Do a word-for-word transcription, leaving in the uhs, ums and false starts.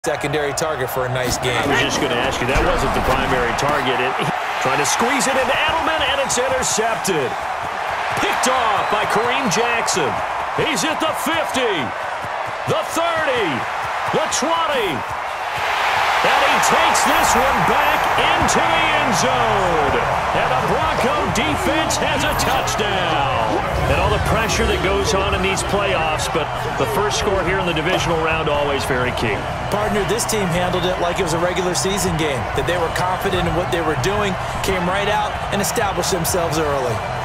Secondary target for a nice game. I was just going to ask you, that wasn't the primary target. It, trying to squeeze it into Edelman, and it's intercepted. Picked off by Kareem Jackson. He's at the fifty, the thirty, the twenty. And he takes this one back into the end zone. And the Bronco defense has a touchdown. And all the pressure that goes on in these playoffs, but the first score here in the divisional round always very key. Partner, this team handled it like it was a regular season game, that they were confident in what they were doing, came right out and established themselves early.